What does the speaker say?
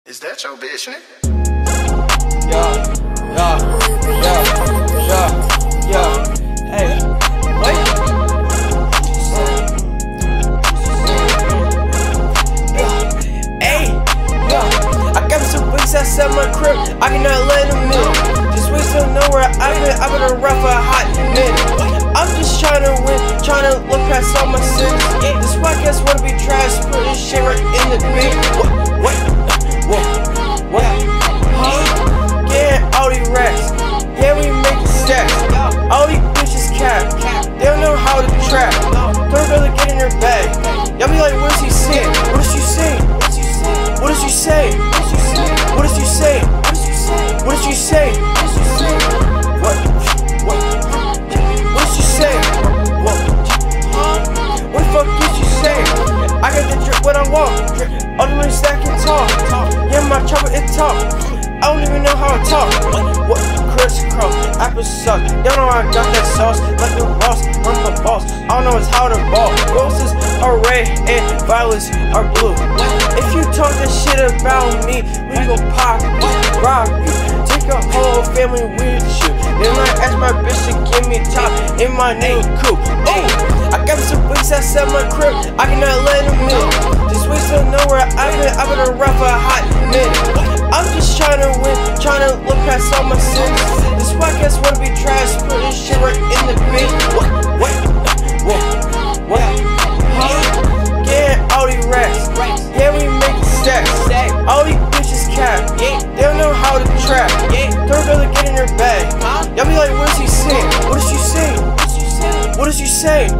Is that your bitch, nigga? Hey, wait. Hey, I got me some weeks outside my crib. I cannot let them in. Just weeks don't know where I've been around for a hot minute. I'm just trying to win, trying to look past all my sins. This podcast wanna be trash, put this shit right in the bin. What? Getting all these racks, yeah, we making stacks. All these bitches cap, they don't know how to trap. Don't really get in your bag. Y'all be like, what is he saying? What is you saying? What is you saying? What is you saying? What is you saying? What is you saying? What the fuck is you saying? I got the drip what I want. All the money stacking tall. Yeah, my chopper it talk. I don't even know how to talk. What? Crisscross, apple sauce. Don't know how I got that sauce. Like the Ross, I'm the boss. I don't know it's how to ball. Roses are red and violets are blue. If you talk that shit about me, we gon' pop you, rob you, take a whole family with you. Then I ask my bitch to give me top in my name coupe. Oh, I got me some weeks outside my crib. I cannot let them in. These weeks don't know where I've been around for a hot minute. I'm just trying to win, trying to look past all my sins. This podcast wanna be trash, put this shit right in the bin. What? Getting all these racks, yeah, we making stacks. All these bitches cap, they don't know how to trap. Don't really get in your bag. Y'all be like, what is he saying? What is you saying? What is you saying?